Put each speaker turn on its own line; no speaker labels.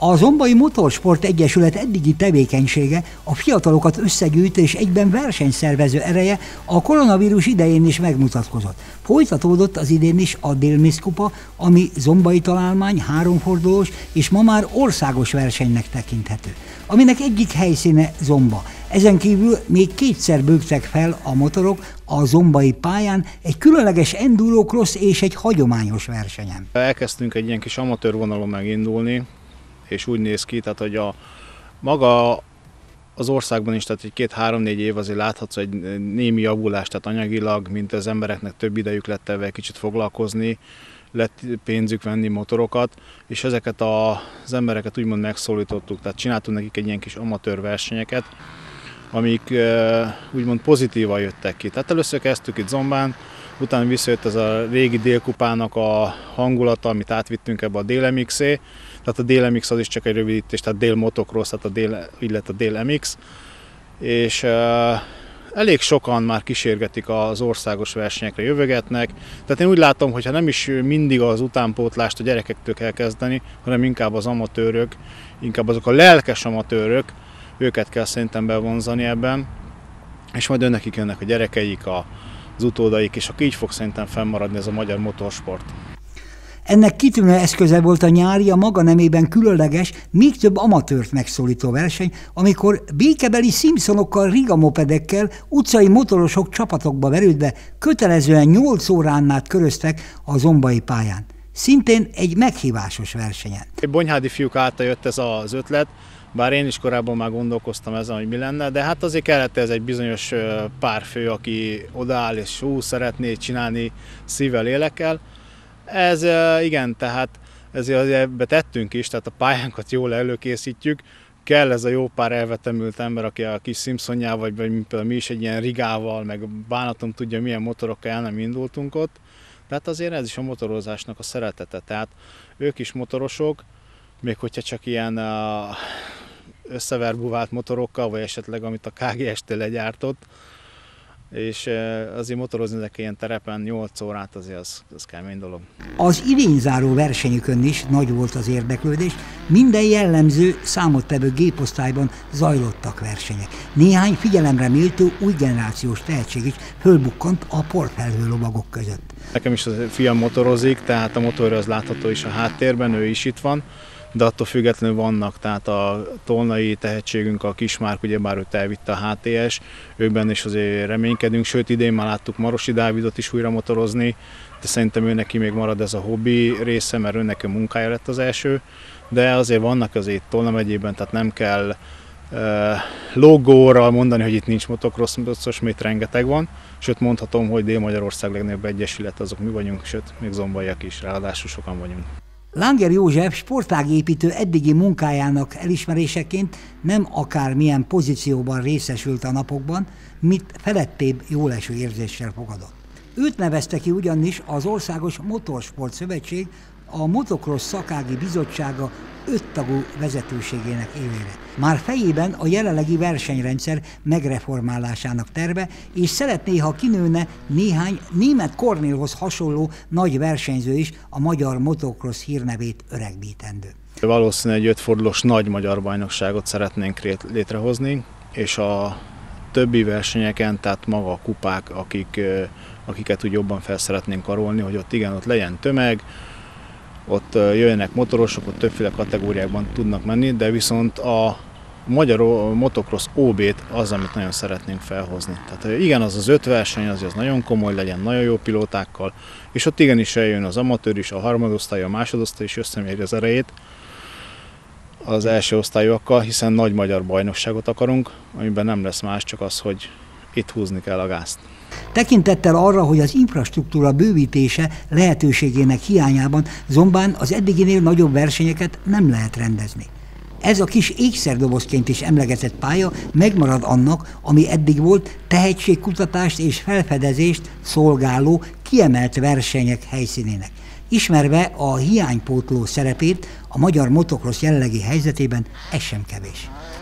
A Zombai Motorsport Egyesület eddigi tevékenysége, a fiatalokat összegyűjtő és egyben versenyszervező ereje a koronavírus idején is megmutatkozott. Folytatódott az idén is a Dél-Miss Kupa, ami zombai találmány, háromfordulós és ma már országos versenynek tekinthető, aminek egyik helyszíne Zomba. Ezen kívül még kétszer bőgtek fel a motorok a zombai pályán, egy különleges endurocross és egy hagyományos versenyen.
Elkezdtünk egy ilyen kis amatőr vonalon megindulni, és úgy néz ki, tehát hogy maga az országban is, tehát egy 2-3-4 év azért láthatsz egy némi javulást, tehát anyagilag, mint az embereknek több idejük lett ebben kicsit foglalkozni, lett pénzük venni motorokat, és ezeket az embereket úgymond megszólítottuk, tehát csináltunk nekik egy ilyen kis amatőr versenyeket, amik úgymond pozitívan jöttek ki. Tehát először kezdtük itt Zombán, utána visszajött ez a régi Dél-kupának a hangulata, amit átvittünk ebbe a Dél-MX-é. Tehát a Dél-MX az is csak egy rövidítés, tehát Dél-Motocross, tehát így lett a Dél-MX. És elég sokan már kísérgetik az országos versenyekre, jövögetnek. Tehát én úgy látom, hogy ha nem is mindig az utánpótlást a gyerekektől kell kezdeni, hanem inkább az amatőrök, inkább azok a lelkes amatőrök, őket kell szerintem bevonzani ebben, és majd önnekik jönnek a gyerekeik, az utódaik, és akkor így fog szerintem fennmaradni ez a magyar motorsport.
Ennek kitűnő eszköze volt a nyári, a maga nemében különleges, még több amatőrt megszólító verseny, amikor békebeli Simpsonokkal, rigamopedekkel, utcai motorosok csapatokba verődve kötelezően 8 órán át köröztek a zombai pályán. Szintén egy meghívásos versenyen.
Bonyhádi fiúk által jött ez az ötlet, bár én is korábban már gondolkoztam ezen, hogy mi lenne, de hát azért kellett ez egy bizonyos pár fő, aki odaáll és szeretné csinálni szívvel, lélekkel. Ez igen, tehát ezért ebbe tettünk is, tehát a pályánkat jól előkészítjük. Kell ez a jó pár elvetemült ember, aki a kis Simpsonjával, vagy például mi is egy ilyen rigával, meg bánatom tudja milyen motorokkal el nem indultunk ott. Tehát azért ez is a motorozásnak a szeretete. Tehát ők is motorosok, még hogyha csak ilyen összeverbuvált motorokkal, vagy esetleg amit a KGS-től legyártott, és azért motorozni ezek ilyen terepen 8 órát, azért az kemény dolog.
Az idényzáró versenyükön is nagy volt az érdeklődés, minden jellemző számottevő géposztályban zajlottak versenyek. Néhány figyelemre méltó új generációs tehetség is fölbukkant a porfelhő lovagok között.
Nekem is a fiam motorozik, tehát a motorja az látható is a háttérben, ő is itt van, de attól függetlenül vannak, tehát a tolnai tehetségünk, a Kismárk, ugyebár őt elvitte a HTS, őkben is azért reménykedünk, sőt idén már láttuk Marosi Dávidot is újra motorozni, de szerintem ő neki még marad ez a hobbi része, mert őnek a munkája lett az első, de azért vannak azért Tolna megyében, tehát nem kell logóral mondani, hogy itt nincs motocross, mert rengeteg van, sőt mondhatom, hogy Dél-Magyarország legnagyobb egyesület azok mi vagyunk, sőt még zombaiak is, ráadásul sokan vagyunk.
Langer József sportágépítő eddigi munkájának elismeréseként nem akármilyen pozícióban részesült a napokban, mint felettébb jóleső érzéssel fogadott. Őt nevezte ki ugyanis az Országos Motorsport Szövetség a Motocross Szakági Bizottsága 5 tagú vezetőségének élére. Már fejében a jelenlegi versenyrendszer megreformálásának terve, és szeretné, ha kinőne néhány német Kornélhoz hasonló nagy versenyző is a magyar motocross hírnevét öregbítendő.
Valószínűleg egy 5 fordulós nagy magyar bajnokságot szeretnénk létrehozni, és a többi versenyeken, tehát maga a kupák, akiket úgy jobban fel szeretnénk karolni, hogy ott igen, ott legyen tömeg, ott jöjjenek motorosok, ott többféle kategóriákban tudnak menni, de viszont a magyar motocross OB-t az, amit nagyon szeretnénk felhozni. Tehát igen, az 5 verseny, az nagyon komoly legyen, nagyon jó pilótákkal, és ott igenis eljön az amatőr is, a harmadosztály, a másodosztály is összemérje az erejét az első osztályokkal, hiszen nagy magyar bajnokságot akarunk, amiben nem lesz más, csak az, hogy itt húzni kell a gázt.
Tekintettel arra, hogy az infrastruktúra bővítése lehetőségének hiányában Zombán az eddiginél nagyobb versenyeket nem lehet rendezni. Ez a kis ékszerdobozként is emlegetett pálya megmarad annak, ami eddig volt, tehetségkutatást és felfedezést szolgáló kiemelt versenyek helyszínének. Ismerve a hiánypótló szerepét, a magyar motocross jelenlegi helyzetében ez sem kevés.